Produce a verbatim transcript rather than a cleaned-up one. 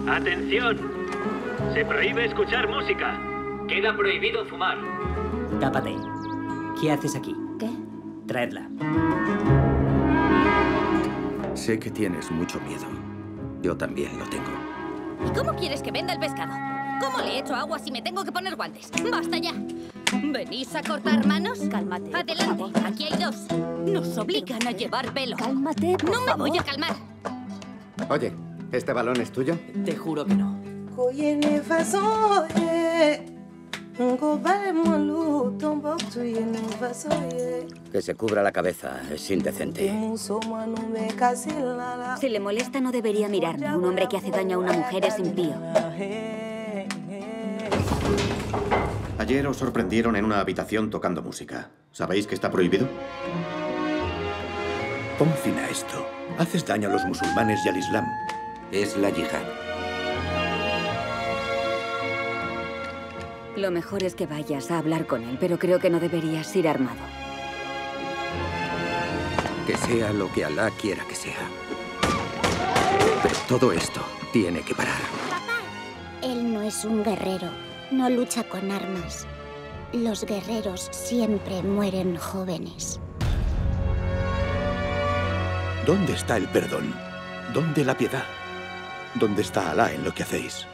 ¡Atención! Se prohíbe escuchar música. Queda prohibido fumar. Tápate. ¿Qué haces aquí? ¿Qué? Traedla. Sé que tienes mucho miedo. Yo también lo tengo. ¿Y cómo quieres que venda el pescado? ¿Cómo le echo agua si me tengo que poner guantes? ¡Basta ya! ¿Venís a cortar manos? Cálmate. Adelante, aquí hay dos. Nos obligan a llevar velo. Cálmate, por No me favor. voy a calmar. Oye, ¿este balón es tuyo? Te juro que no. Que se cubra la cabeza es indecente. Si le molesta, no debería mirarme. Un hombre que hace daño a una mujer es impío. Ayer os sorprendieron en una habitación tocando música. ¿Sabéis que está prohibido? Pon fin a esto. Haces daño a los musulmanes y al Islam. Es la yihad. Lo mejor es que vayas a hablar con él, pero creo que no deberías ir armado. Que sea lo que Alá quiera que sea. Pero todo esto tiene que parar. Papá, él no es un guerrero. No lucha con armas. Los guerreros siempre mueren jóvenes. ¿Dónde está el perdón? ¿Dónde la piedad? ¿Dónde está Alá en lo que hacéis?